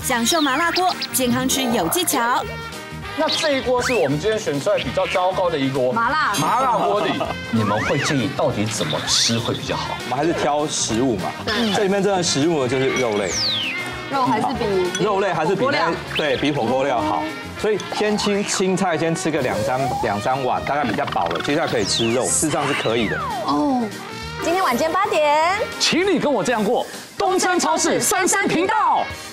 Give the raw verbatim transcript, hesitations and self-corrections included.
享受麻辣锅，健康吃有技巧。 那这一锅是我们今天选出来比较糟糕的一锅麻辣麻辣锅底，你们会建议到底怎么吃会比较好？ 我们还是挑食物嘛，这里面真的食物呢就是肉类， 肉还是比肉类还是比火锅料那对比火锅料好，所以先青青菜先吃个两三两三碗，大概比较饱了，接下来可以吃肉，事实上是可以的。 哦。今天晚间八点， 请你跟我这样过，东森超市三三频道。